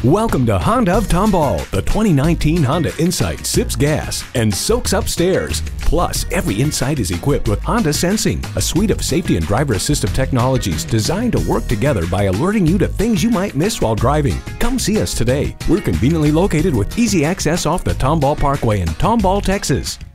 Welcome to Honda of Tomball. The 2019 Honda Insight sips gas and soaks up stairs. Plus, every Insight is equipped with Honda Sensing, a suite of safety and driver assistive technologies designed to work together by alerting you to things you might miss while driving. Come see us today. We're conveniently located with easy access off the Tomball Pkwy in Tomball, Texas.